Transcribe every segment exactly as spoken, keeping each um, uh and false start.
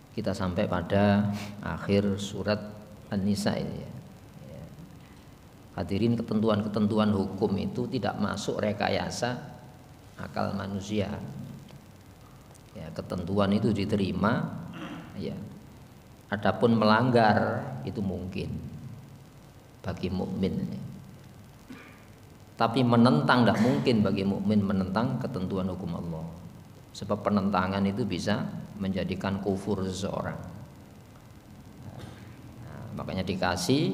kita sampai pada akhir surat An-Nisa ini ya. Hadirin, ketentuan-ketentuan hukum itu tidak masuk rekayasa akal manusia. Ya, ketentuan itu diterima, ya. Adapun melanggar itu mungkin bagi mukmin. Tapi menentang tidak mungkin bagi mukmin menentang ketentuan hukum Allah. Sebab penentangan itu bisa menjadikan kufur seseorang. Nah, makanya dikasih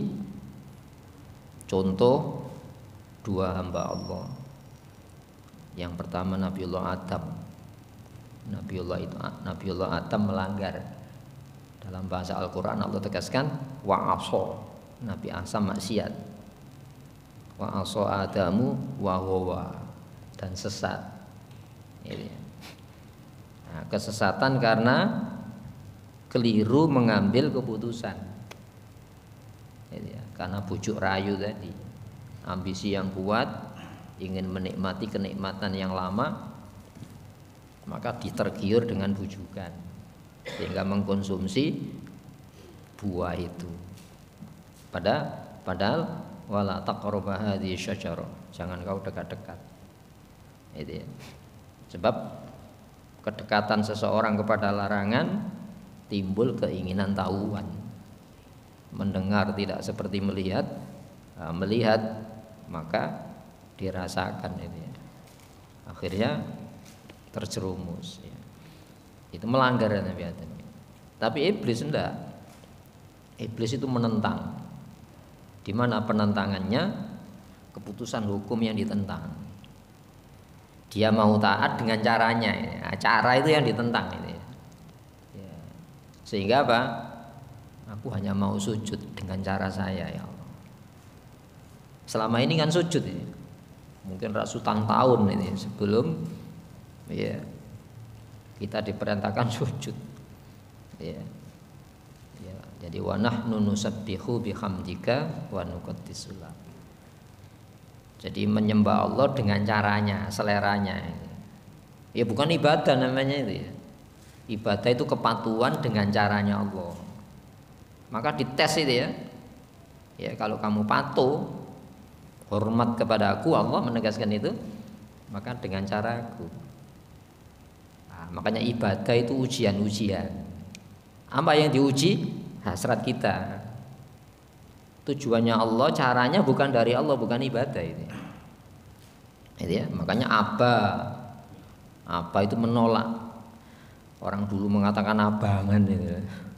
contoh dua hamba Allah. Yang pertama Nabiullah Adam. Nabiullah itu Nabiullah Adam melanggar. Dalam bahasa Al-Qur'an Allah tegaskan wa aso. Nabi Adam maksiat. Wa aso Adamu wa huwa, dan sesat. Ini. Nah, kesesatan karena keliru mengambil keputusan. Ini ya, karena bujuk rayu tadi, ambisi yang kuat, ingin menikmati kenikmatan yang lama, maka ditergiur dengan bujukan sehingga mengkonsumsi buah itu. Pada padahal wala taqrabu hadhihi syajarah, jangan kau dekat-dekat. Itu ya. Sebab kedekatan seseorang kepada larangan timbul keinginan tahuan. Mendengar tidak seperti melihat, nah, melihat maka dirasakan itu ya. Akhirnya terjerumus ya. Itu melanggar Nabi Adam. Tapi iblis enggak. Iblis itu menentang. Di mana penentangannya? Keputusan hukum yang ditentang. Dia mau taat dengan caranya ya. Cara itu yang ditentang ini ya. Ya. Sehingga apa? Aku hanya mau sujud dengan cara saya ya Allah. Selama ini kan sujud ini. Mungkin ratusan tahun ini sebelum ya kita diperintahkan sujud. Ya. Ya, jadi wa nahnu nusabbihu bihamdika wa nuqaddisu lak. Jadi menyembah Allah dengan caranya, seleranya. Ya bukan ibadah namanya itu ya. Ibadah itu kepatuhan dengan caranya Allah. Maka dites itu ya. Ya kalau kamu patuh, hormat kepada aku, Allah menegaskan itu, maka dengan caraku. Nah, makanya ibadah itu ujian-ujian. Apa yang diuji? Hasrat kita. Tujuannya Allah, caranya bukan dari Allah, bukan ibadah ini. Itu ya, makanya apa? Apa itu menolak. Orang dulu mengatakan abangan itu.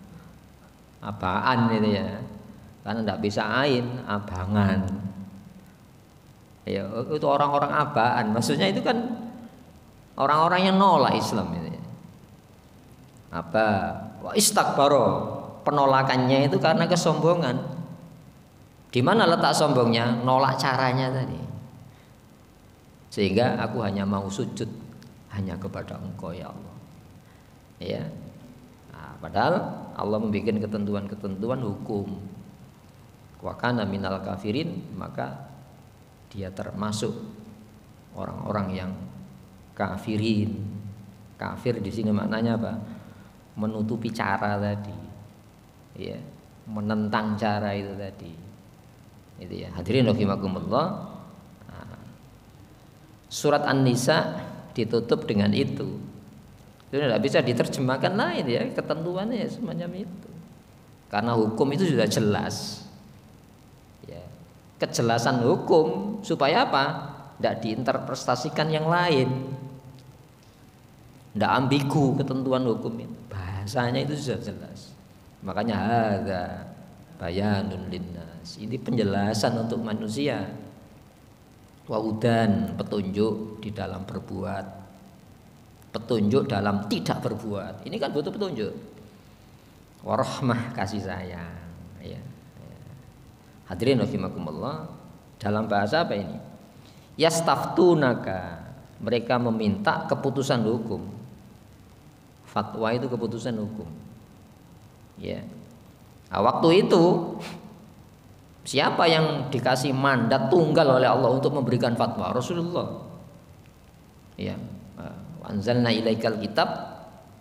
Abaan itu ya. Karena tidak bisa ain, abangan. Ya, itu orang-orang abaan. Maksudnya itu kan orang-orang yang nolak Islam itu. Apa? Wa istakbaro. Penolakannya itu karena kesombongan. Di mana letak sombongnya? Nolak caranya tadi. Sehingga aku hanya mau sujud hanya kepada Engkau ya Allah. Ya. Nah, padahal Allah membuat ketentuan-ketentuan hukum. Wa kana minal kafirin, maka dia termasuk orang-orang yang kafirin. Kafir di sini maknanya apa? Menutupi cara tadi. Ya, menentang cara itu tadi. Itu ya. Hadirin rahimakumullah. Nah, surat An-Nisa ditutup dengan itu. Itu tidak bisa diterjemahkan lain ya, ketentuannya ya semacam itu. Karena hukum itu sudah jelas. Ya. Kejelasan hukum supaya apa? Tidak diinterpretasikan yang lain. Tidak ambigu ketentuan hukum itu. Bahasanya itu sudah jelas. Makanya hadza bayanun linnas. Ini penjelasan untuk manusia. Wa udan, petunjuk di dalam berbuat, petunjuk dalam tidak berbuat. Ini kan butuh petunjuk. Warahmah, kasih sayang. Ya. Hadirin rahimakumullah. Dalam bahasa apa ini? Yastaftunaka. Mereka meminta keputusan hukum. Fatwa itu keputusan hukum. Ya. Nah, waktu itu siapa yang dikasih mandat tunggal oleh Allah untuk memberikan fatwa? Rasulullah. Ya. Anzalna ilaikal kitab,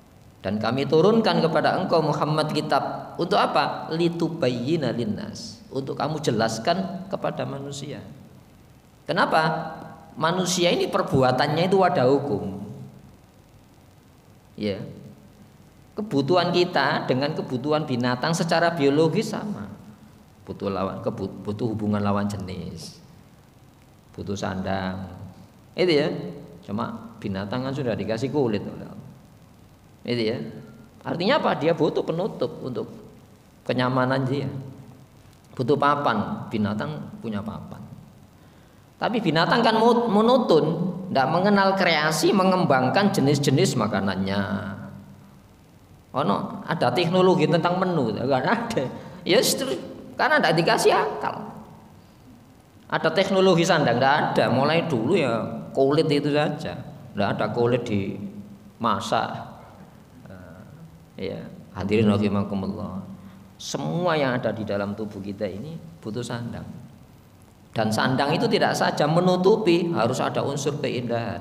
Dan kami turunkan kepada engkau Muhammad kitab untuk apa? Litubayyina linnas, untuk kamu jelaskan kepada manusia. Kenapa? Manusia ini perbuatannya itu wadah hukum. Ya. Kebutuhan kita dengan kebutuhan binatang secara biologis sama. Butuh lawan butuh hubungan lawan jenis. Butuh sandang. Itu ya. Cuma binatang kan sudah dikasih kulit. Itu ya. Artinya apa? Dia butuh penutup untuk kenyamanan dia. Butuh papan. Binatang punya papan. Tapi binatang kan monoton, tidak mengenal kreasi, mengembangkan jenis-jenis makanannya. Oh no, ada teknologi tentang menu, kan ada. Ya, karena tidak dikasih akal. Ada teknologi sandang, tidak ada. Mulai dulu ya kulit itu saja, tidak ada kulit dimasak. Ya, hadirin rahimakumullah. Semua yang ada di dalam tubuh kita ini butuh sandang. Dan sandang itu tidak saja menutupi, harus ada unsur keindahan.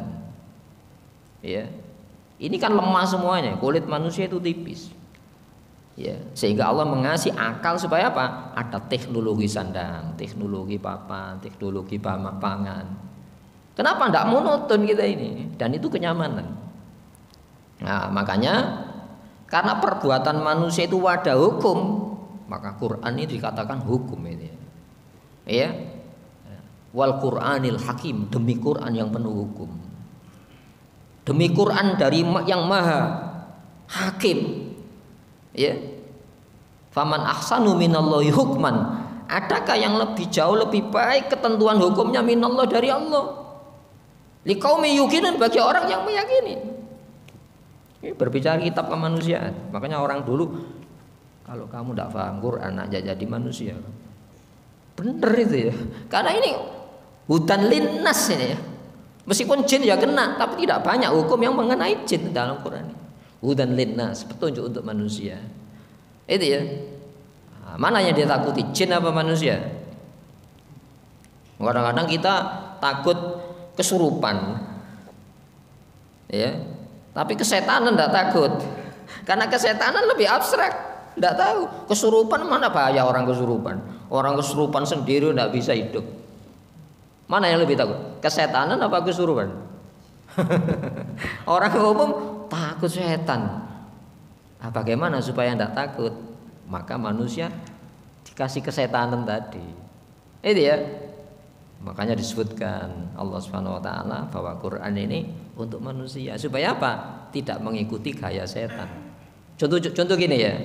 Ya. Ini kan lemah semuanya, kulit manusia itu tipis. Ya, sehingga Allah mengasih akal supaya apa? Ada teknologi sandang, teknologi papan, teknologi pangan. Kenapa tidak monoton kita ini? Dan itu kenyamanan. Nah, makanya karena perbuatan manusia itu wadah hukum, maka Quran ini dikatakan hukum ini. Ya. Wal Qur'anil Hakim, demi Quran yang penuh hukum, demi Quran dari yang maha hakim. Ya, faman ahsanu minallahi hukman, adakah yang lebih jauh lebih baik ketentuan hukumnya minallah dari Allah? Liqaumi yuqinun, bagi orang yang meyakini. Ini berbicara kitab kemanusiaan. Makanya orang dulu, kalau kamu tidak paham Quran aja jadi manusia. Bener itu ya. Karena ini hudan linnas ini ya. Meskipun jin ya kena, tapi tidak banyak hukum yang mengenai jin dalam Quran. Hudan linnas, petunjuk untuk manusia. Itu ya. Nah, mana yang dia takuti, jin apa manusia? Kadang-kadang kita takut kesurupan. Ya. Tapi kesetanan tidak takut. Karena kesetanan lebih abstrak, tidak tahu. Kesurupan mana bahaya orang kesurupan. Orang kesurupan sendiri tidak bisa hidup. Mana yang lebih takut? Kesetanan apa kesurupan? Orang umum takut setan. Nah, bagaimana supaya tidak takut? Maka manusia dikasih kesetanan tadi. Itu ya. Makanya disebutkan Allah Subhanahu wa taala bahwa Quran ini untuk manusia supaya apa? Tidak mengikuti gaya setan. Contoh contoh gini ya.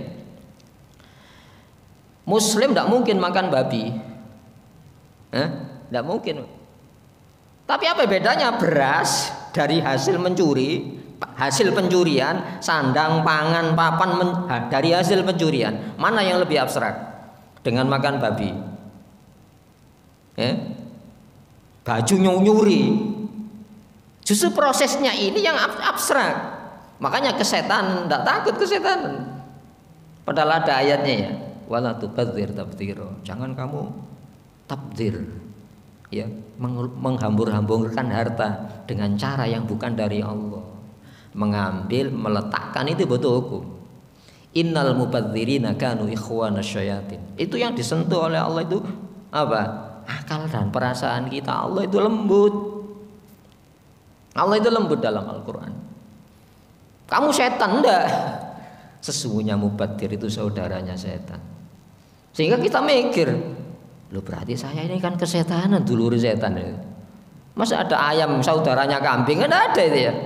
Muslim tidak mungkin makan babi. Eh? Tidak mungkin. Tapi apa bedanya beras dari hasil mencuri, hasil pencurian, sandang, pangan, papan men, dari hasil pencurian, mana yang lebih abstrak dengan makan babi? Eh? Baju nyuri. Justru prosesnya ini yang abstrak. Makanya kesetan tidak takut kesetanan. Padahal ada ayatnya ya. Wala tubadzir tabdzira. Jangan kamu tabdzir. Ya, menghambur-hamburkan harta dengan cara yang bukan dari Allah. Mengambil, meletakkan itu betul hukum. Innal mubadzirina kanu ikhwanas syayatin. Itu yang disentuh oleh Allah itu apa? Akal dan perasaan kita. Allah itu lembut. Allah itu lembut dalam Al-Qur'an. Kamu setan enggak? Sesungguhnya mubadzir itu saudaranya setan. Sehingga kita mikir, loh berarti saya ini kan kesetanan, dulur setan. Masa ada ayam saudaranya kambing? Kan ada itu ya.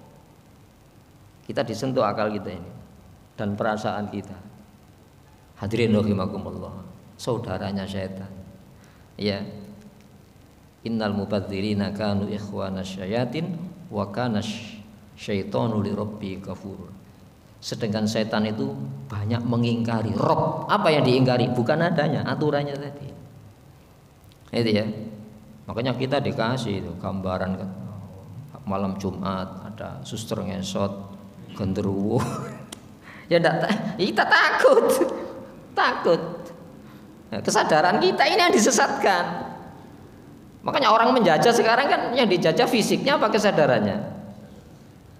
Kita disentuh akal kita ini dan perasaan kita. Hadirin rahimakumullah, saudaranya setan. Ya. Innal mubadzirina kanu ikhwanas syayatin wa kana syaitanu lirabbi kafur. Sedangkan setan itu banyak mengingkari Rob. Apa yang diingkari? Bukan adanya, aturannya tadi. Itu ya. Makanya kita dikasih itu gambaran malam Jumat ada suster ngesot genderuwo. Ya enggak, kita takut. Takut. Nah, kesadaran kita ini yang disesatkan. Makanya orang menjajah sekarang kan yang dijajah fisiknya apa kesadarannya?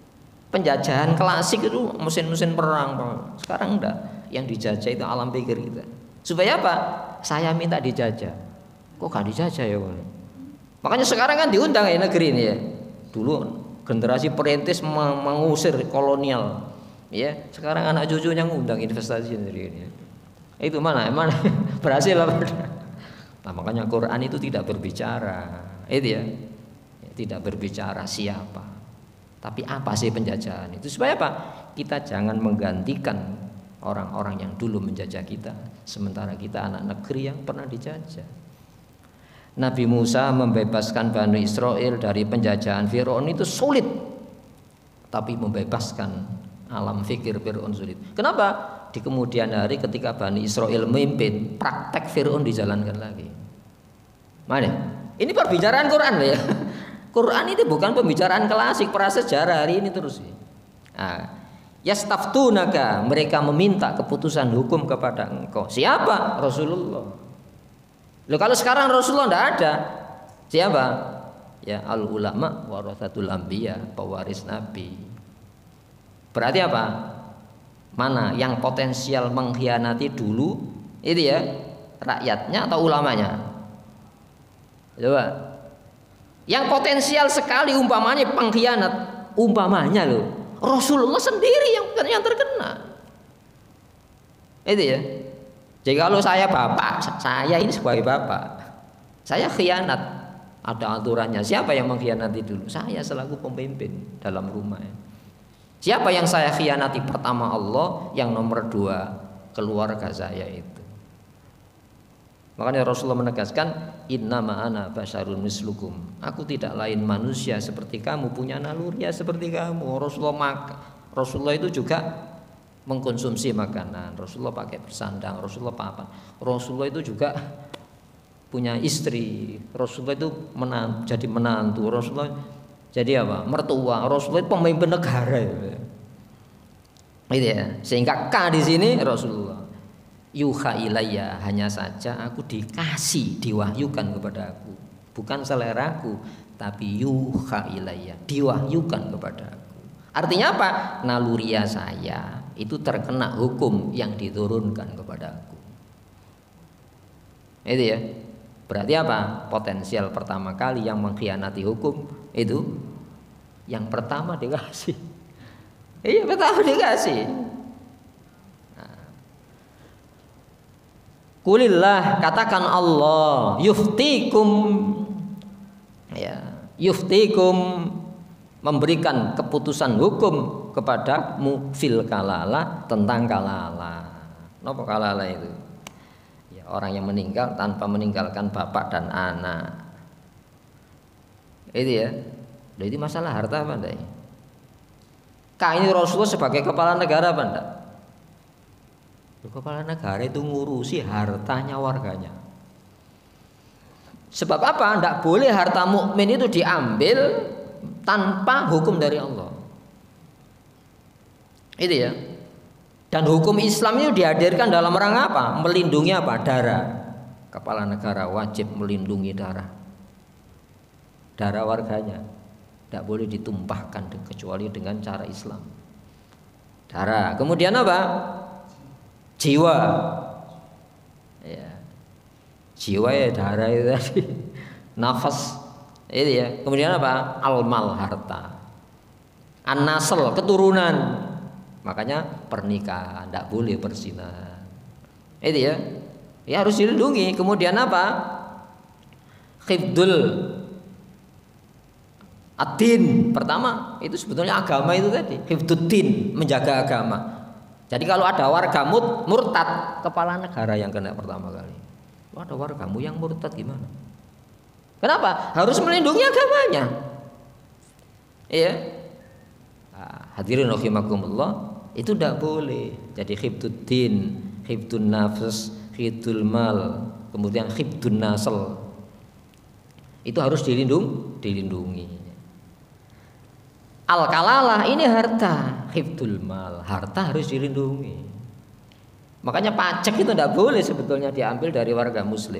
penjajahan klasik itu mesin-mesin perang. Sekarang enggak, yang dijajah itu alam pikir kita. Supaya apa? Saya minta dijajah. Kok gak dijajah ya? Makanya sekarang kan diundang ya negeri ini ya. Dulu generasi perintis mengusir kolonial, ya. Sekarang anak cucunya ngundang investasi negeri ini. Itu mana? Mana berhasil apa? Nah, makanya Quran itu tidak berbicara, itu ya. Tidak berbicara siapa, tapi apa sih penjajahan itu. Supaya apa? Kita jangan menggantikan orang-orang yang dulu menjajah kita, sementara kita anak negeri yang pernah dijajah. Nabi Musa membebaskan Bani Israel dari penjajahan Firaun itu sulit, tapi membebaskan alam fikir Firaun sulit. Kenapa? Di kemudian hari ketika Bani Israel memimpin, praktek Firaun dijalankan lagi. Mana? Ini perbicaraan Quran ya. Quran itu bukan pembicaraan klasik prasejarah hari ini terus. Nah, yastaftunaka, mereka meminta keputusan hukum kepada engkau. Siapa? Rasulullah. Loh, kalau sekarang Rasulullah tidak ada, siapa? Ya, al ulama warathatul anbiya, pewaris nabi. Berarti apa? Mana yang potensial mengkhianati dulu itu ya, rakyatnya atau ulamanya? Coba. Yang potensial sekali umpamanya pengkhianat, umpamanya loh, Rasulullah sendiri yang yang terkena. Itu ya. Jadi kalau saya bapak, saya ini sebagai bapak, saya khianat, ada aturannya. Siapa yang mengkhianati dulu? Saya selaku pemimpin dalam rumah. Siapa yang saya khianati? Pertama Allah, yang nomor dua keluarga saya itu. Makanya Rasulullah menegaskan, innama ana basyarun mislukum. Aku tidak lain manusia seperti kamu, punya naluri seperti kamu. Rasulullah maka, Rasulullah itu juga mengkonsumsi makanan. Rasulullah pakai bersandang, Rasulullah papan. Rasulullah itu juga punya istri. Rasulullah itu menantu, jadi menantu. Rasulullah jadi apa? Mertua. Rasulullah itu pemimpin negara. Gitu ya. Sehingga K di sini Rasulullah. Yuha ilayya, hanya saja aku dikasih, diwahyukan kepada aku, bukan seleraku, tapi yuha ilayya, diwahyukan kepada aku. Artinya apa? Naluria saya itu terkena hukum yang diturunkan kepada aku. Itu ya. Berarti apa? Potensial pertama kali yang mengkhianati hukum itu yang pertama dikasih. Iya, pertama dikasih. Kulillah, katakan Allah, yuftikum, ya, yuftikum, memberikan keputusan hukum kepadamu fil kalala, tentang kalala. Napa kalala itu? Ya, orang yang meninggal tanpa meninggalkan bapak dan anak. Itu ya. Jadi masalah harta apa enggak? Kah ini Rasulullah sebagai kepala negara apa enggak? Kepala negara itu ngurusi hartanya warganya. Sebab apa? Tidak boleh harta mukmin itu diambil tanpa hukum dari Allah. Itu ya. Dan hukum Islam itu dihadirkan dalam rangka apa? Melindungi apa? Darah. Kepala negara wajib melindungi darah. Darah warganya tidak boleh ditumpahkan kecuali dengan cara Islam. Darah. Kemudian apa? Jiwa, ya, jiwa ya darah itu tadi, nafas, itu ya. Kemudian apa? Almal, harta, an-nasl, keturunan. Makanya pernikahan tidak boleh perzinahan. Itu ya, ya harus dilindungi. Kemudian apa? Khifdul ad-din. Pertama itu sebetulnya agama itu tadi, khifduddin, menjaga agama. Jadi kalau ada warga mut, murtad, kepala negara yang kena pertama kali. Kalau ada wargamu yang murtad gimana? Kenapa? Harus melindungi agamanya. Iya. Nah, hadirin rahimakumullah, itu tidak boleh. Jadi khifduddin, khifdun nafs, khifdul mal, kemudian khifdun nasl. Itu harus dilindung, dilindungi. Al-kalalah ini harta, hifdul mal, harta harus dilindungi. Makanya pajak itu tidak boleh sebetulnya diambil dari warga muslim.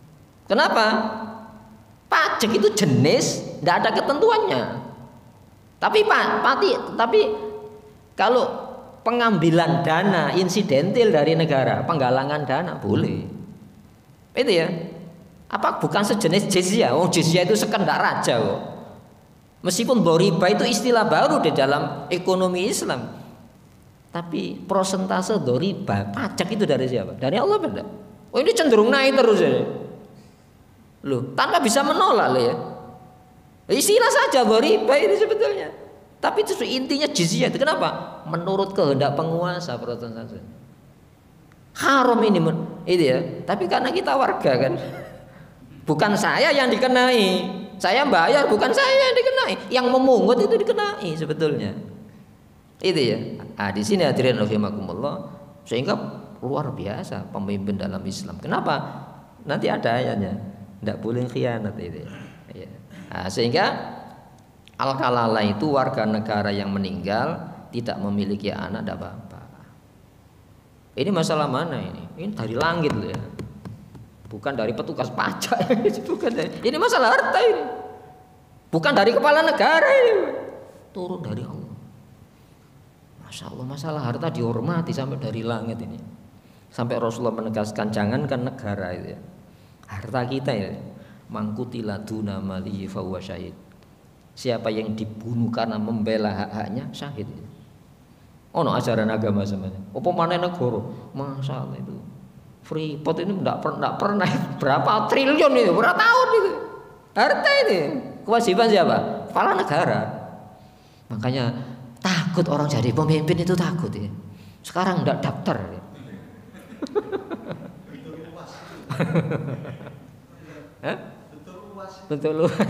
Kenapa? Pajak itu jenis, tidak ada ketentuannya. Tapi Pak, pati, tapi kalau pengambilan dana insidentil dari negara, penggalangan dana boleh. Itu ya. Apa bukan sejenis jizyah? Oh, jizyah itu sekedar raja kok. Meskipun riba itu istilah baru di dalam ekonomi Islam. Tapi prosentase riba, pajak itu dari siapa? Dari Allah beda. Oh, ini cenderung naik terus ya. Loh, tanpa bisa menolak loh ya. Istilah saja riba ini sebetulnya. Tapi itu intinya jizyah itu kenapa? Menurut kehendak penguasa prosentase. Haram ini itu ya. Tapi karena kita warga kan. Bukan saya yang dikenai, saya bayar, bukan saya yang dikenai, yang memungut itu dikenai sebetulnya. Itu ya. Ah, di sini hadirin rahimakumullah, sehingga luar biasa pemimpin dalam Islam. Kenapa? Nanti ada ayatnya, tidak boleh khianat itu. Ya. Nah, sehingga al-kalala itu warga negara yang meninggal tidak memiliki anak, tidak apa-apa. Ini masalah mana ini? Ini dari langit loh ya. Bukan dari petugas pajak, bukan. Ini masalah harta ini. Bukan dari kepala negara ini. Turun dari Allah. Masya Allah, masalah harta dihormati sampai dari langit ini. Sampai Rasulullah menegaskan jangankan negara itu ya. Harta kita ya. Mangkutila duna malihi fahuwa syahid. Siapa yang dibunuh karena membela hak-haknya syahid. Oh no, ajaran agama semuanya. Apa mana negara? Masya Allah itu. Freeport ini tidak pernah, pernah berapa triliun itu, berapa tahun itu harta ini, kewajiban siapa? Kepala negara. Makanya takut orang jadi pemimpin itu takut ya. Sekarang tidak daftar. Ya. Hah? Betul luas.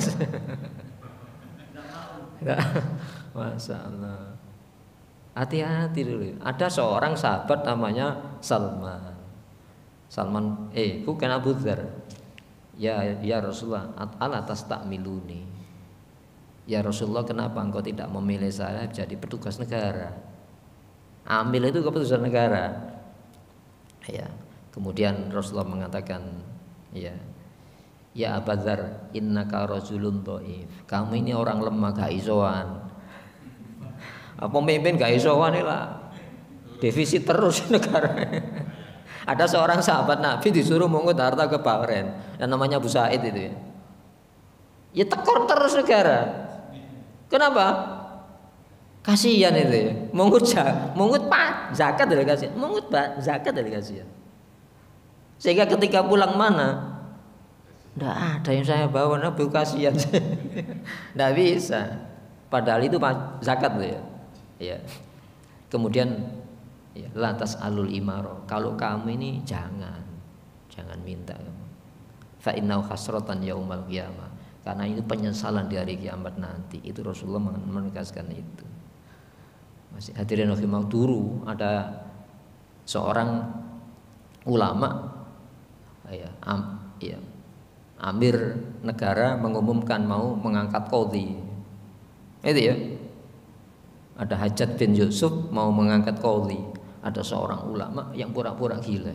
Masya Allah. Hati-hati dulu. Ada seorang sahabat namanya Salman. Salman, eh bukan Abu Dzar. Ya, ya Rasulullah, ala tastakmiluni. Ya Rasulullah, kenapa engkau tidak memilih saya jadi petugas negara? Ambil itu keputusan negara. Ya. Kemudian Rasulullah mengatakan, ya, ya Abu Dzar, innaka rajulun dhaif. Kamu ini orang lemah, gak isoan. Pemimpin gak isoan lah. Defisit terus negara. Ada seorang sahabat Nabi disuruh mengut harta ke Bahrain, yang namanya Abu Sa'id itu ya. Ya tekor terus negara. Kenapa? Kasihan itu ya. Mengut mengut pak zakat dari kasihan, mengut pak zakat dari kasihan. Sehingga ketika pulang mana, tidak ada yang saya bawa, Nabi kasihan. Tidak bisa. Padahal itu zakat tuh ya. Ya. Kemudian ya, lantas alul imaro. Kalau kamu ini jangan, jangan minta. Fa innau hasratan yaumal qiyamah. Karena itu penyesalan di hari kiamat nanti. Itu Rasulullah menegaskan itu. Masih hadirin rahimakumullah, dulu ada seorang ulama, ya, am, ya, amir negara mengumumkan mau mengangkat qadhi. Itu ya. Ada Hajjaj bin Yusuf mau mengangkat qadhi. Ada seorang ulama yang pura-pura gila.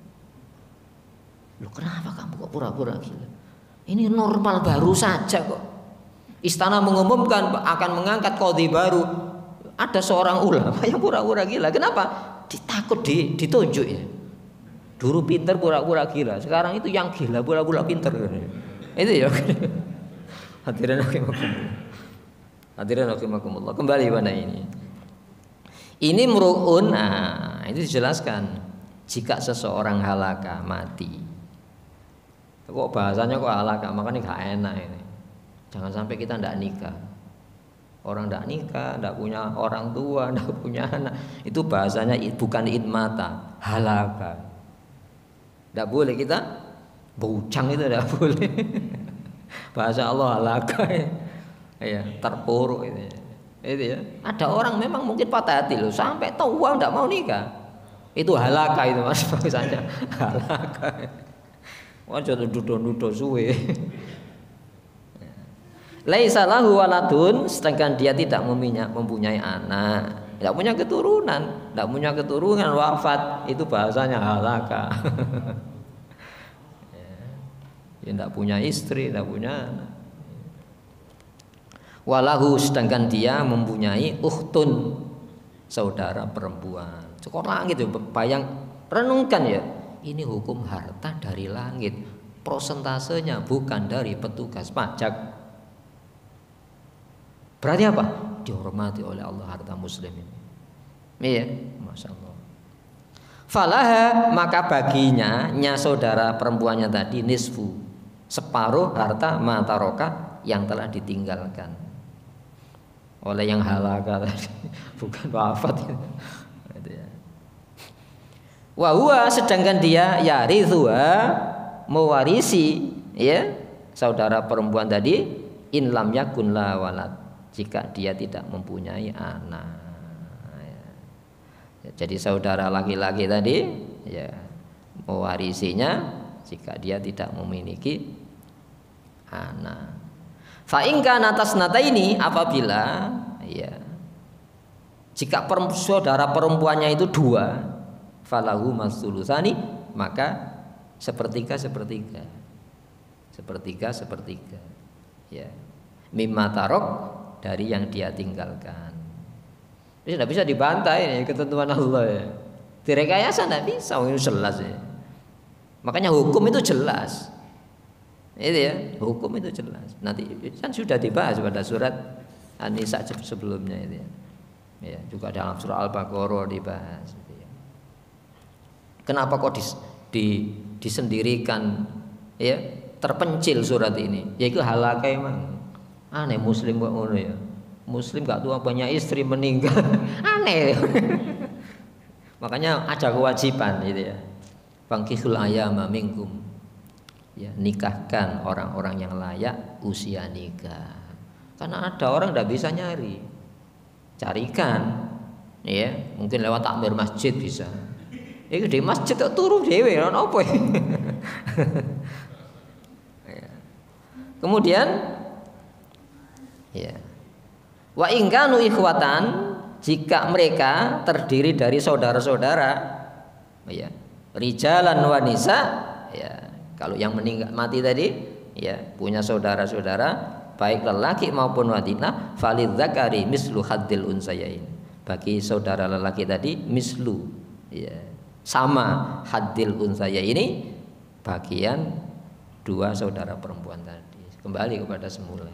Loh, kenapa kamu kok pura-pura gila? Ini normal baru saja kok. Istana mengumumkan akan mengangkat qadhi baru. Ada seorang ulama yang pura-pura gila. Kenapa? Ditakut di, ditunjuk ya. Dulu pinter pura-pura gila. Sekarang itu yang gila pura-pura pinter. Itu ya. Hadirin rahimakumullah. Hadirin rahimakumullah. Kembali pada ini. Ini mru'un, nah itu dijelaskan. Jika seseorang halaka, mati. Kok bahasanya kok halaka, makanya gak enak ini. Jangan sampai kita ndak nikah. Orang ndak nikah, ndak punya orang tua, ndak punya anak. Itu bahasanya bukan idmata, halaka. Ndak boleh kita bujang, itu ndak boleh. Bahasa Allah halaka. Ya, terpuruk itu. Itu ya. Ada orang memang mungkin patah hati loh, sampai tua enggak mau nikah. Itu halaka itu Mas bahasanya. Halaka. Wajah duduk-duduk suwe. Laisa lahu waladun, sedangkan dia tidak mempunyai anak, tidak punya keturunan, tidak punya keturunan wafat, itu bahasanya halaka. Ya, tidak punya istri, tidak punya anak. Walahu sedangkan dia mempunyai ukhtun, saudara perempuan. Cukup langit ya, bayang renungkan ya. Ini hukum harta dari langit. Prosentasenya bukan dari petugas pajak. Berarti apa? Dihormati oleh Allah harta muslim ini. Iya, masya Allah. Falaha maka baginya nya saudara perempuannya tadi nisfu, separuh harta mataroka yang telah ditinggalkan oleh yang halaka tadi, bukan wafat. Wa huwa sedangkan dia yarithuha mewarisi ya saudara perempuan tadi in lam yakun la walad, jika dia tidak mempunyai anak. Ya, jadi saudara laki-laki tadi ya mewarisinya jika dia tidak memiliki anak. Fa in kana tasnata ini apabila ya jika saudara perempuannya itu dua, falahu masulusani maka sepertiga sepertiga sepertiga sepertiga ya mimma tarok dari yang dia tinggalkan. Ini tidak bisa dibantai ini ketentuan Allah ya. Direkayasa tidak bisa, ini jelas ya. Makanya hukum itu jelas. Itu ya, hukum itu jelas. Nanti kan sudah dibahas pada surat An-Nisa sebelumnya itu ya. Ya, juga dalam surah Al-Baqarah dibahas gitu ya. Kenapa kok dis, di, disendirikan ya, terpencil surat ini? Yaitu halaka emang. Aneh muslim kok ngono ya. Muslim gak tua banyak istri meninggal. Aneh. Makanya ada kewajiban gitu ya. Fangkihul ayama minkum. Ya, nikahkan orang-orang yang layak usia nikah. Karena ada orang tidak bisa nyari. Carikan. Ya, mungkin lewat takmir masjid bisa. Itu di masjid kok turu dhewe ono apa ya. Kemudian ya. Wa in kanu ikhwatan, jika mereka terdiri dari saudara-saudara ya, rijalan wa nisa ya, kalau yang meninggal mati tadi ya punya saudara-saudara baik lelaki maupun wanita, falidzakari mislu haddil unsayain, bagi saudara lelaki tadi mislu ya, sama haddil unsaya ini bagian dua saudara perempuan tadi, kembali kepada semula.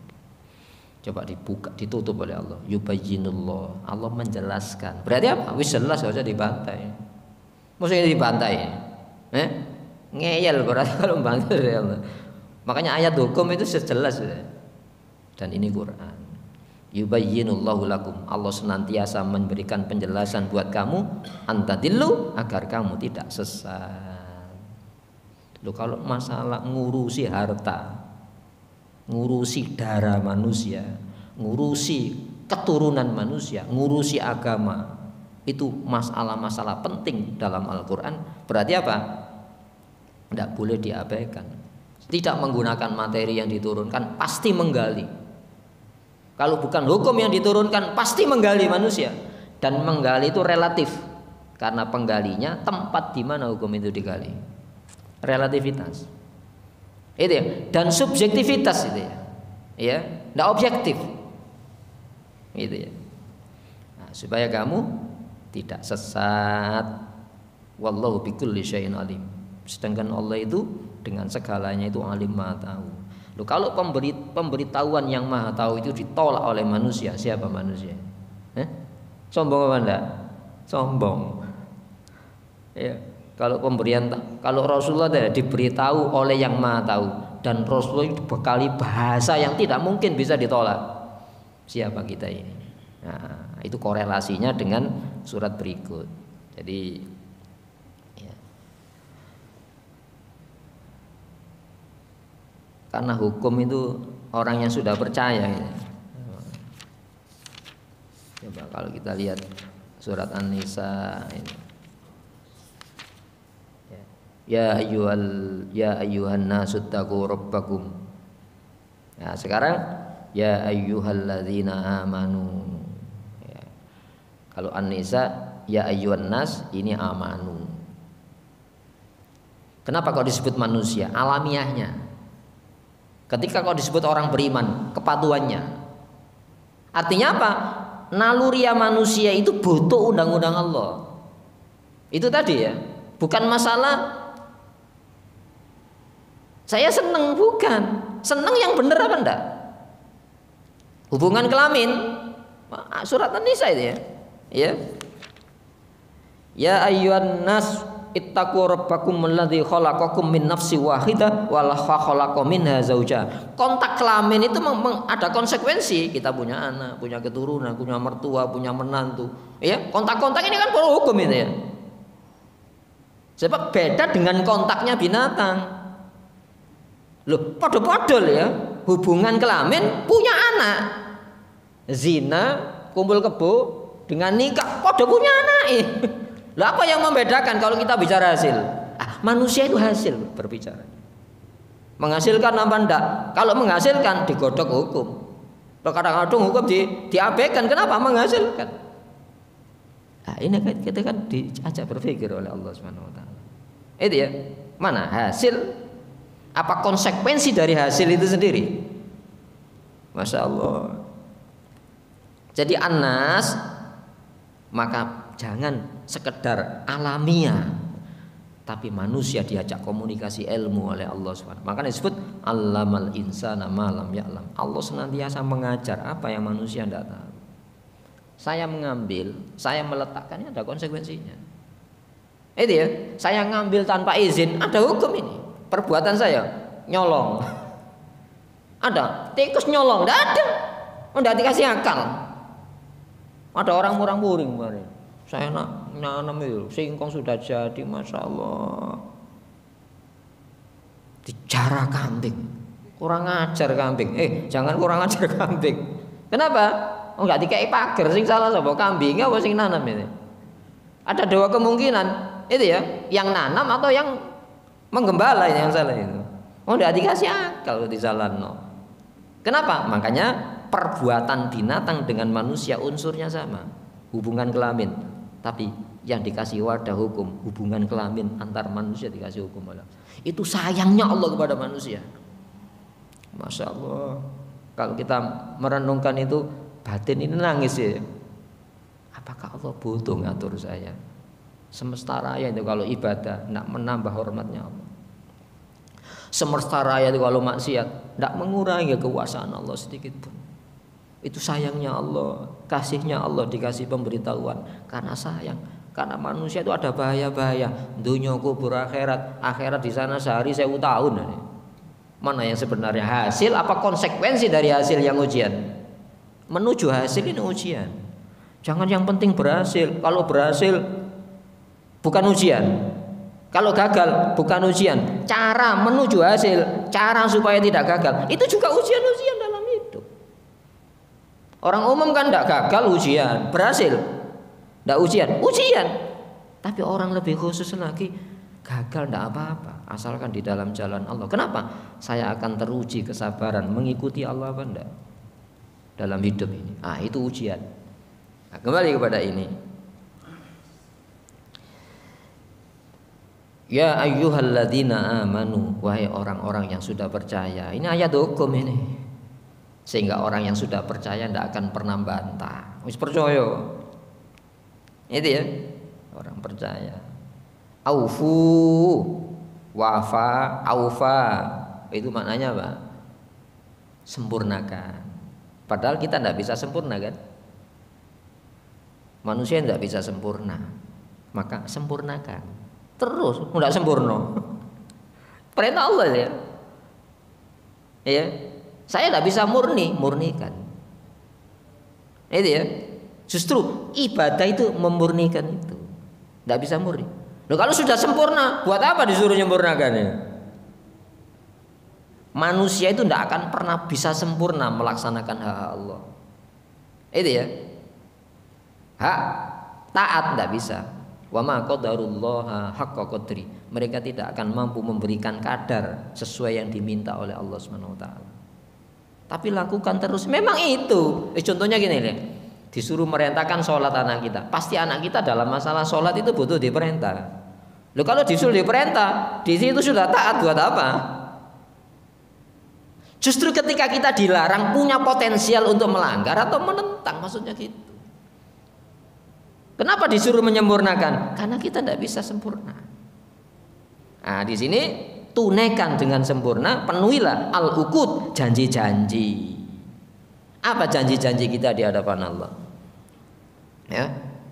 Coba dibuka, ditutup oleh Allah. Yubayyinullah, Allah menjelaskan. Berarti apa? Wis jelas, gak usah dibantai. Maksudnya dibantai? Eh? Ngeyel berarti kalau membantu dari Allah. Makanya ayat hukum itu sejelas sudah. Dan ini Quran. Yubayyinullahu lakum, Allah senantiasa memberikan penjelasan buat kamu, antadillu, agar kamu tidak sesat. Loh, kalau masalah ngurusi harta, ngurusi darah manusia, ngurusi keturunan manusia, ngurusi agama, itu masalah-masalah penting dalam Al-Quran. Berarti apa? Tidak boleh diabaikan. Tidak menggunakan materi yang diturunkan, pasti menggali. Kalau bukan hukum yang diturunkan, pasti menggali manusia. Dan menggali itu relatif, karena penggalinya tempat di mana hukum itu digali. Relativitas. Itu ya, dan subjektivitas itu ya, ya, tidak objektif, itu ya. Nah, supaya kamu tidak sesat. Wallahu bikulli syai'in alim. Sedangkan Allah itu dengan segalanya itu alim, maha tahu. Loh, kalau pemberi, pemberitahuan yang maha tahu itu ditolak oleh manusia, siapa manusia? Eh? Sombong apa enggak? Sombong. Ya. Kalau pemberian, kalau Rasulullah diberitahu oleh yang maha tahu, dan Rasulullah dibekali bahasa yang tidak mungkin bisa ditolak, siapa kita ini? Nah, itu korelasinya dengan surat berikut. Jadi ya. Karena hukum itu orang yang sudah percaya ya. Coba kalau kita lihat surat An-Nisa ini. Ya ayyuhal ya ayyuhan nasu taqu rabbakum. Nah, sekarang ya ayyuhalladzina amanu. Ya. Kalau An-Nisa ya ayyuhan nas, ini amanu. Kenapa kok disebut manusia? Alamiahnya. Ketika kau disebut orang beriman, kepatuhannya. Artinya apa? Naluriah manusia itu butuh undang-undang Allah. Itu tadi ya, bukan masalah saya seneng, bukan. Seneng yang benar apa enggak? Hubungan kelamin, surat An-Nisa itu ya. Ya. Ya ayyuhan nas ittaqu rabbakum alladzi khalaqakum min nafsin wahidah wa khalaqa minha zaujaha. Kontak kelamin itu ada konsekuensi. Kita punya anak, punya keturunan, punya mertua, punya menantu. Ya, kontak-kontak ini kan perlu hukum itu ya. Sebab beda dengan kontaknya binatang. Loh, podo-podo ya. Hubungan kelamin punya anak. Zina, kumpul kebo dengan nikah, podo punya anak. Lah apa yang membedakan kalau kita bicara hasil? Ah, manusia itu hasil berbicara. Menghasilkan apa enggak? Kalau menghasilkan digodok hukum. Kalau kadang-kadang hukum di, diabaikan, kenapa? Menghasilkan. Nah, ini kita kan diajak berpikir oleh Allah Subhanahu wa taala. Itu ya. Mana hasil? Apa konsekuensi dari hasil itu sendiri? Masya Allah. Jadi Anas, maka jangan sekedar alamiah, tapi manusia diajak komunikasi ilmu oleh Allah subhanahu wa taala. Makanya disebut allamal insana ma lam ya'lam. Allah senantiasa mengajar apa yang manusia tidak tahu. Saya mengambil, saya meletakkannya ada konsekuensinya. Itu ya, saya ngambil tanpa izin ada hukum ini. Perbuatan saya nyolong, ada tikus nyolong, tidak ada, tidak dikasih akal. Ada orang murang-muring kemarin. Saya nak nanam itu, singkong sudah jadi, masya Allah. Dijarah kambing, kurang ajar kambing. Eh, jangan kurang ajar kambing. Kenapa? Oh, nggak dikai pagar, sing salah sapa kambing apa sing nanam ini? Ada dua kemungkinan, itu ya, yang nanam atau yang menggembala ini yang salah itu. Oh, nggak dikasih akal di jalan no. Kenapa? Makanya perbuatan binatang dengan manusia unsurnya sama, hubungan kelamin. Tapi yang dikasih wadah hukum hubungan kelamin antar manusia dikasih hukum Allah. Itu sayangnya Allah kepada manusia. Masya Allah. Kalau kita merenungkan itu, batin ini nangis ya. Apakah Allah butuh ngatur saya? Semesta raya itu kalau ibadah tidak menambah hormatnya Allah. Semesta raya itu kalau maksiat tidak mengurangi kekuasaan Allah sedikit pun. Itu sayangnya Allah, kasihnya Allah dikasih pemberitahuan karena sayang, karena manusia itu ada bahaya-bahaya, dunia kubur akhirat, akhirat di sana sehari sewu tahun. Mana yang sebenarnya hasil, apa konsekuensi dari hasil yang ujian? Menuju hasil ini ujian. Jangan yang penting berhasil. Kalau berhasil bukan ujian, kalau gagal bukan ujian. Cara menuju hasil, cara supaya tidak gagal, itu juga ujian-ujian dalam hidup. Orang umum kan tidak gagal ujian, berhasil tidak ujian, ujian. Tapi orang lebih khusus lagi, gagal tidak apa-apa, asalkan di dalam jalan Allah. Kenapa? Saya akan teruji kesabaran mengikuti Allah apa enggak dalam hidup ini. Ah, itu ujian. Nah, kembali kepada ini. Ya ayyuhalladzina amanu, wahai orang-orang yang sudah percaya. Ini ayat hukum ini. Sehingga orang yang sudah percaya tidak akan pernah bantah. Wis percaya. Itu ya, orang percaya. Aufu, wafa, aufa. Itu maknanya apa? Sempurnakan. Padahal kita tidak bisa sempurna kan? Manusia tidak bisa sempurna. Maka sempurnakan. Terus tidak sempurna. Perintah Allah ya. Ya. Saya tidak bisa murni, murnikan. Itu ya. Justru ibadah itu memurnikan itu. Tidak bisa murni. Loh, kalau sudah sempurna, buat apa disuruh menyempurnakannya? Manusia itu tidak akan pernah bisa sempurna melaksanakan hak Allah. Itu ya. Hak taat tidak bisa. Wa ma qadarullaha haqqa qadri. Mereka tidak akan mampu memberikan kadar sesuai yang diminta oleh Allah Subhanahu wa taala. Tapi lakukan terus. Memang itu. Eh, contohnya gini nih. Disuruh merintahkan sholat anak kita. Pasti anak kita dalam masalah sholat itu butuh diperintah. Loh, kalau disuruh diperintah, di situ sudah taat buat apa? Justru ketika kita dilarang punya potensial untuk melanggar atau menentang, maksudnya gitu. Kenapa disuruh menyempurnakan? Karena kita tidak bisa sempurna. Nah, di sini tunaikan dengan sempurna, penuhilah al-uqud, janji-janji. Apa janji-janji kita di hadapan Allah? Ya.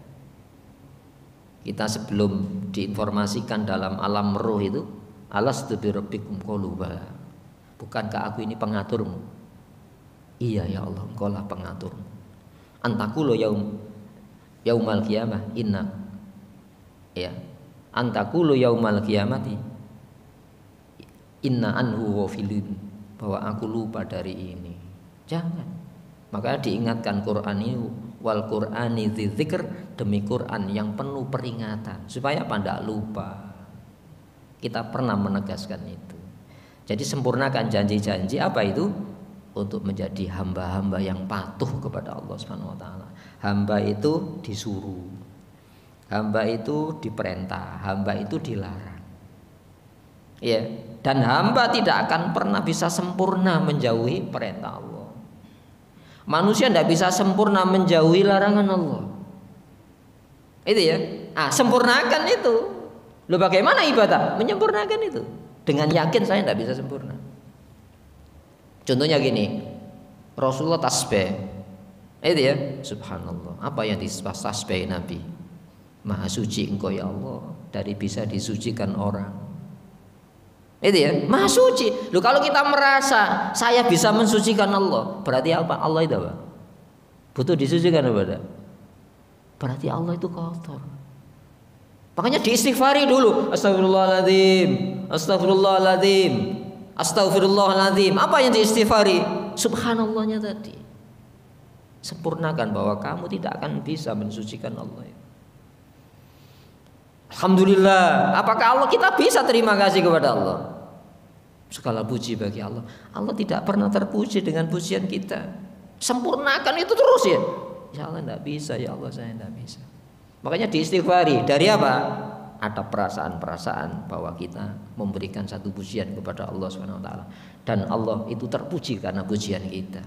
Kita sebelum diinformasikan dalam alam roh itu, alastu birabbikum qalu bala. Bukankah aku ini pengaturmu? Iya ya Allah, engkau lah pengaturmu. Antakulu yaum yaumal qiyamah inna. Ya. Antakulu yaumal qiyamati inna anhu ghafilun, bahwa aku lupa dari ini. Jangan. Maka diingatkan Quran ini, wal Qur'ani dzikr, demi Quran yang penuh peringatan, supaya apa? Tidak lupa. Kita pernah menegaskan itu. Jadi sempurnakan janji-janji apa itu? Untuk menjadi hamba-hamba yang patuh kepada Allah Subhanahu wa taala. Hamba itu disuruh. Hamba itu diperintah, hamba itu dilarang. Ya, dan hamba tidak akan pernah bisa sempurna menjauhi perintah Allah. Manusia tidak bisa sempurna menjauhi larangan Allah. Itu ya. Ah, sempurnakan itu. Loh, bagaimana ibadah? Menyempurnakan itu. Dengan yakin saya tidak bisa sempurna. Contohnya gini, Rasulullah tasbih, itu ya, subhanallah. Apa yang distasbih Nabi? Maha suci engkau ya Allah, dari bisa disucikan orang. Itu ya, maha suci. Loh, kalau kita merasa saya bisa mensucikan Allah, berarti apa? Allah itu apa? Butuh disucikan apa? Berarti Allah itu kotor. Makanya diistighfari dulu. Astagfirullahaladzim, astagfirullahaladzim, astagfirullahaladzim. Apa yang diistighfari? Subhanallahnya tadi. Sempurnakan bahwa kamu tidak akan bisa mensucikan Allah. Alhamdulillah. Apakah Allah, kita bisa terima kasih kepada Allah? Segala puji bagi Allah. Allah tidak pernah terpuji dengan pujian kita. Sempurnakan itu terus ya. Ya Allah tidak bisa, ya Allah saya tidak bisa. Makanya diistighfari. Dari apa? Ada perasaan-perasaan bahwa kita memberikan satu pujian kepada Allah subhanahu wa taala, dan Allah itu terpuji karena pujian kita.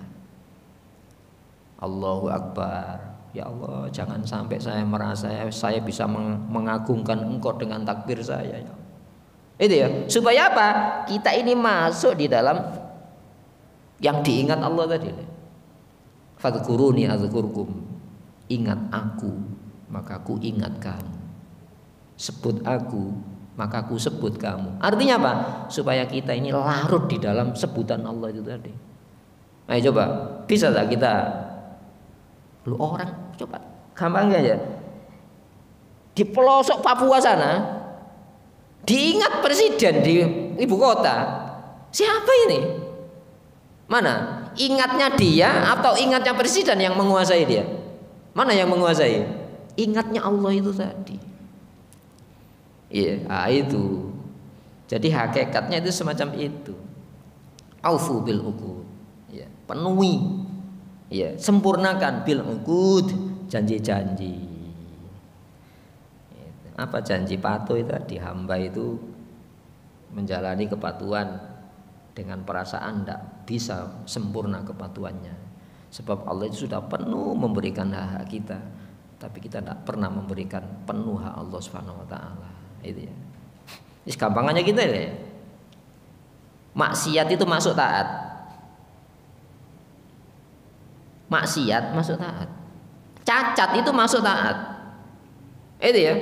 Allahu Akbar. Ya Allah, jangan sampai saya merasa saya bisa mengagungkan Engkau dengan takbir saya ya. Itu ya. Supaya apa? Kita ini masuk di dalam yang diingat Allah tadi. Fadhkuruni adzkurkum. Ingat aku, maka aku ingat kamu. Sebut aku, maka aku sebut kamu. Artinya apa? Supaya kita ini larut di dalam sebutan Allah itu tadi. Ayo coba, bisa tak kita? Lu orang coba, gampang aja. Di pelosok Papua sana, diingat presiden di ibu kota. Siapa ini? Mana? Ingatnya dia atau ingatnya presiden yang menguasai dia? Mana yang menguasai? Ingatnya Allah itu tadi. Iya, ah itu. Jadi hakikatnya itu semacam itu. Aufu bil uqud. Ya, penuhi. Ya, sempurnakan bil uqud, janji-janji. Apa janji patuh itu tadi? Hamba itu menjalani kepatuhan dengan perasaan tidak bisa sempurna kepatuhannya. Sebab Allah itu sudah penuh memberikan hak-hak kita, tapi kita tidak pernah memberikan penuh hak Allah Subhanahu wa taala. Itu ya. Ini gampangannya kita ya. Maksiat itu masuk taat. Maksiat masuk taat. Cacat itu masuk taat. Itu ya.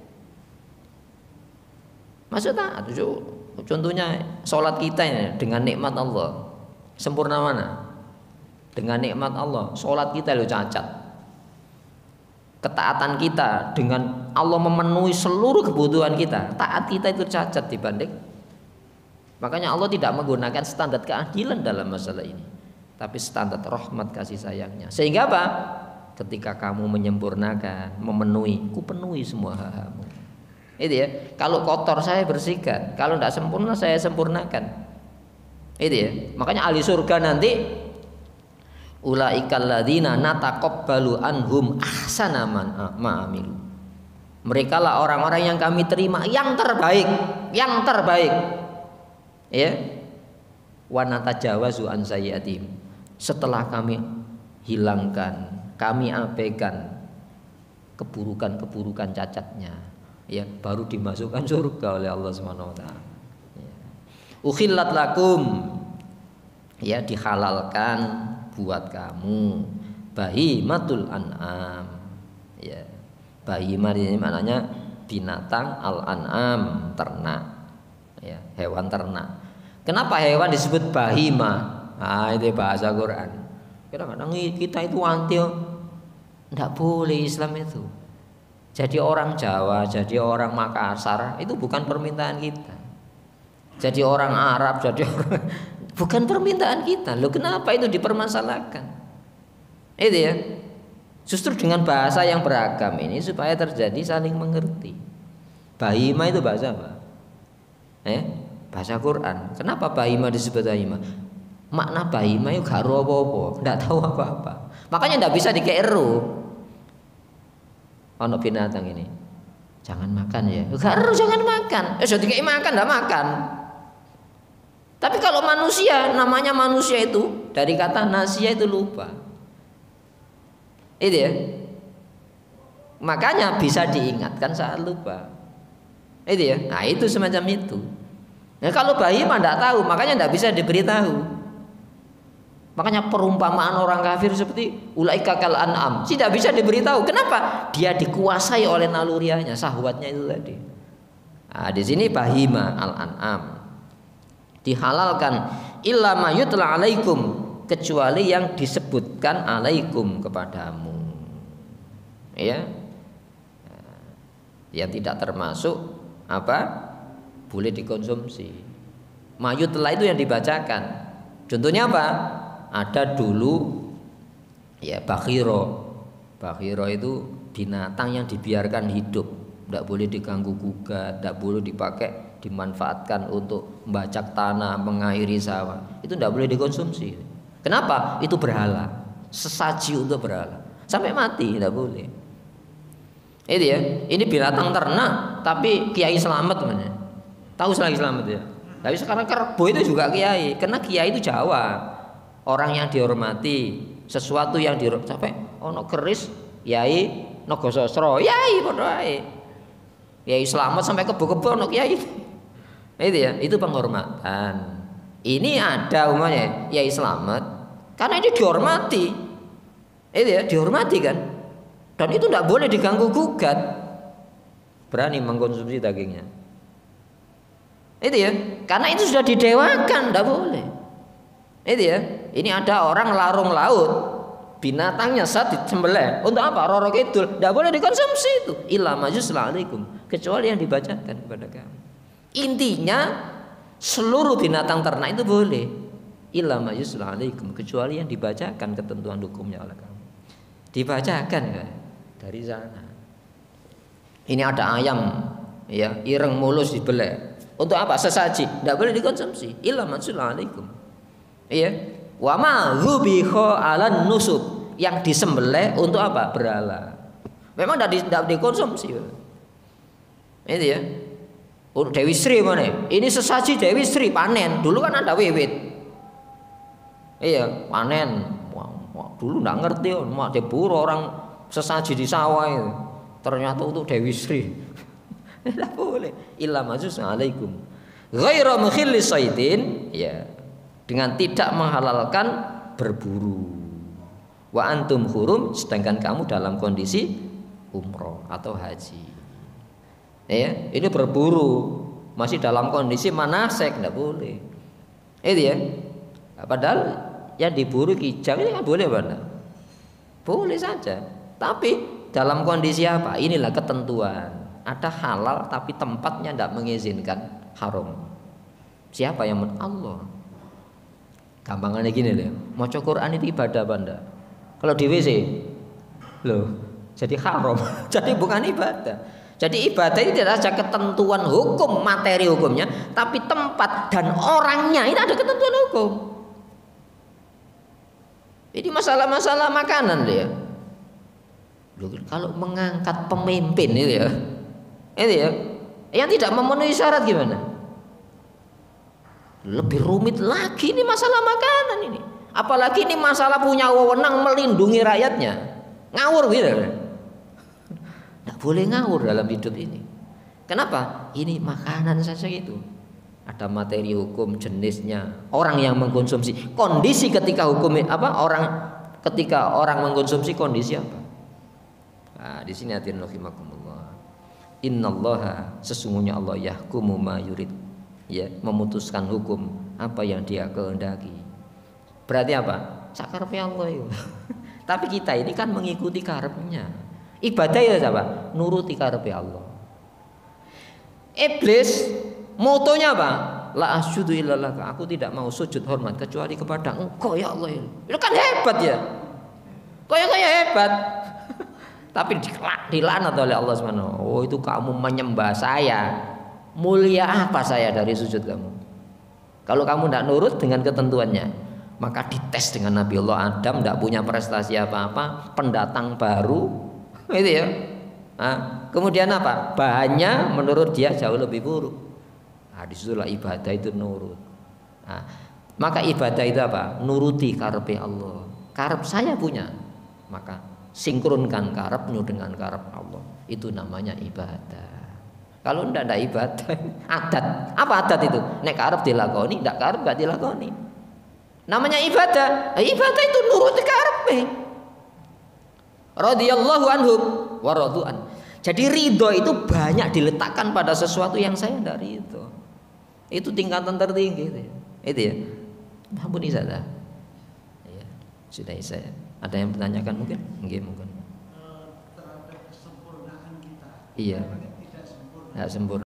Masuk taat. Contohnya sholat kita ini dengan nikmat Allah. Sempurna mana? Dengan nikmat Allah. Sholat kita lo cacat. Ketaatan kita dengan Allah memenuhi seluruh kebutuhan kita. Taat kita itu cacat dibanding. Makanya Allah tidak menggunakan standar keadilan dalam masalah ini, tapi standar rahmat kasih sayangnya. Sehingga apa? Ketika kamu menyempurnakan, memenuhi, ku penuhi semua hak-hakmu. Itu ya. Kalau kotor saya bersihkan, kalau tidak sempurna saya sempurnakan. Itu ya. Makanya ahli surga nanti ulaikal ladzina nataqabbalu anhum ahsana ma'amilu. Mereka lah orang-orang yang kami terima yang terbaik, yang terbaik. Ya. wa natajawazu an sayyi'atihim. Setelah kami hilangkan, kami abaikan keburukan-keburukan cacatnya, ya, baru dimasukkan surga oleh Allah Subhanahu wa taala. Ya. Ukhillat lakum, ya, dihalalkan buat kamu bahimatul an'am. Ya. Bahimah ini maknanya binatang, al-an'am ternak. Ya, hewan ternak. Kenapa hewan disebut bahimah? Ah, itu bahasa Quran. Kadang-kadang kita itu anti, tidak boleh Islam itu. Jadi orang Jawa, jadi orang Makassar itu bukan permintaan kita. Jadi orang Arab, jadi orang bukan permintaan kita. Loh, kenapa itu dipermasalahkan? Itu ya. Justru dengan bahasa yang beragam ini supaya terjadi saling mengerti. Bahima itu bahasa apa? Eh, bahasa Quran. Kenapa bahima disebut bahima? Makna bahima itu gak ero apa-apa, ndak tahu apa-apa. Makanya ndak bisa dikeru. Ono binatang ini, jangan makan ya. Gak ero jangan makan. Eh, sudah dikei makan ndak makan. Tapi kalau manusia, namanya manusia itu dari kata nasia itu lupa. Itu ya. Makanya bisa diingatkan saat lupa. Itu ya. Nah, itu semacam itu. Nah, kalau bahima ndak tahu, makanya ndak bisa diberitahu. Makanya perumpamaan orang kafir seperti ulaika kal an'am tidak bisa diberitahu. Kenapa? Dia dikuasai oleh nalurianya, syahwatnya itu tadi. Nah, di sini bahima al-an'am dihalalkan illa ma yutla alaikum, kecuali yang disebutkan alaikum kepadamu. Ya. Yang tidak termasuk apa? Boleh dikonsumsi. Mayutla itu yang dibacakan. Contohnya apa? Ada dulu ya bakhiro. Bakhiro itu binatang yang dibiarkan hidup, tidak boleh diganggu gugat, tidak boleh dipakai dimanfaatkan untuk membajak tanah, mengairi sawah. Itu tidak boleh dikonsumsi. Kenapa? Itu berhala, sesaji untuk berhala. Sampai mati tidak boleh. Itu ya. Ini binatang ternak tapi Kiai Slamet namanya. Tahu lagi Slamet ya? Tapi sekarang kerbau itu juga kiai, karena kiai itu Jawa. Orang yang dihormati, sesuatu yang dihormati. Sampai ono keris, Yai Nogososro, Yai padha ae. Yai Slamet sampai kebo-kebo ono kiai. Itu ya, itu penghormatan. Ini ada umumnya Yai Slamet karena ini dihormati. Itu ya, dihormati kan. Dan itu tidak boleh diganggu gugat. Berani mengkonsumsi dagingnya. Itu ya, karena itu sudah didewakan, tidak boleh. Itu ya, ini ada orang larung laut, binatangnya saat disembelih untuk apa? Roro kidul, tidak boleh dikonsumsi itu. Illa majusla alaikum, kecuali yang dibacakan kepada kamu. Intinya seluruh binatang ternak itu boleh. Illa majusla alaikum, kecuali yang dibacakan ketentuan hukumnya oleh kamu. Dibacakan ya dari sana. Ini ada ayam, ya, ireng mulus dibeleh. Untuk apa? Sesaji, tidak boleh dikonsumsi. Illa majusla alaikum. Iya, wa ma dzubiha 'alan nusub, yang disembelih untuk apa? Berhala. Memang tidak dikonsumsi. Itu ya. Untuk Dewi Sri mana? Ini sesaji Dewi Sri panen. Dulu kan ada wiwit. Iya, panen. Wah, wah, dulu nggak ngerti, mau diburu orang sesaji di sawah itu. Ternyata untuk Dewi Sri. Tidak boleh. Illa majus alaikum. Ghaira mukhillis saidin, ya. Dengan tidak menghalalkan berburu. Wa antum hurum, sedangkan kamu dalam kondisi umroh atau haji. Ya, ini berburu masih dalam kondisi manasek, tidak boleh. Itu ya. Padahal yang diburu kijang ini kan boleh benar. Boleh saja. Tapi dalam kondisi apa? Inilah ketentuan. Ada halal tapi tempatnya tidak mengizinkan haram. Siapa yang men Allah? Gampangannya gini loh, maca Quran itu ibadah apa enggak? Kalau di W C, loh, jadi haram, jadi bukan ibadah. Jadi ibadah ini tidak saja ketentuan hukum, materi hukumnya, tapi tempat dan orangnya ini ada ketentuan hukum. Ini masalah-masalah makanan ya. Loh, kalau mengangkat pemimpin itu ya, itu ya, yang tidak memenuhi syarat gimana? Lebih rumit lagi ini masalah makanan ini. Apalagi ini masalah punya wewenang melindungi rakyatnya. Ngawur gitu. Tidak boleh ngawur dalam hidup ini. Kenapa? Ini makanan saja itu. Ada materi hukum, jenisnya, orang yang mengkonsumsi, kondisi ketika hukum apa orang ketika orang mengkonsumsi kondisi apa? Nah, di sini hadirin rahimakumullah. Innallaha, sesungguhnya Allah yahkumu ma yurid, ya, memutuskan hukum apa yang Dia kehendaki. Berarti apa? Sakarepe Allah itu. Tapi kita ini kan mengikuti karepnya. Ibadah ya apa? Nuruti karepe Allah. Iblis motonya apa? La asjudu illallah. Aku tidak mau sujud hormat kecuali kepada Engkau ya Allah. Itu kan hebat ya. Kayak kayak hebat. Tapi dilaknat oleh Allah subhanahu wa taala. Oh, itu kamu menyembah saya. Mulia apa saya dari sujud kamu? Kalau kamu tidak nurut dengan ketentuannya, maka dites dengan Nabi Allah Adam, tidak punya prestasi apa-apa, pendatang baru, itu ya. Nah, kemudian apa? Bahannya menurut dia jauh lebih buruk. Nah, disitulah ibadah itu nurut. Nah, maka ibadah itu apa? Nuruti karepe Allah. Karep saya punya, maka sinkronkan karepmu dengan karep Allah. Itu namanya ibadah. Kalau ndak ada ibadah, adat. Apa adat itu? Nek karep dilakoni, ndak karep gak dilakoni. Namanya ibadah. Ibadah itu nuruti karepe. Radhiyallahu anhum wa radu'an. Jadi ridho itu banyak diletakkan pada sesuatu yang saya tidak ridho. Itu tingkatan tertinggi itu ya. Itu ya. Ampuni saja. Ya, sudah saya. Ada yang menanyakan mungkin? Mungkin mungkin. Terhadap kesempurnaan kita. Iya. Tidak sempurna.